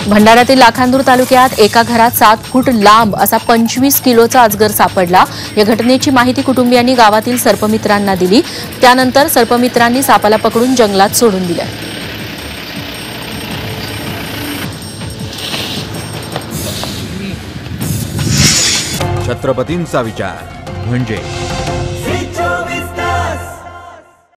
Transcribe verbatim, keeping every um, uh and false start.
भंडाऱ्यातील लाखांदूर तालुक्यात एका घरात सात फूट लांब असा पंचवीस किलोचा अजगर सापडला। या घटनेची माहिती कुटुंबियांनी गावातील सर्पमित्रांना दिली। त्यानंतर सर्पमित्रांनी सापाला पकडून जंगलात सोडून दिले। छत्रपतींचा विचार म्हणजे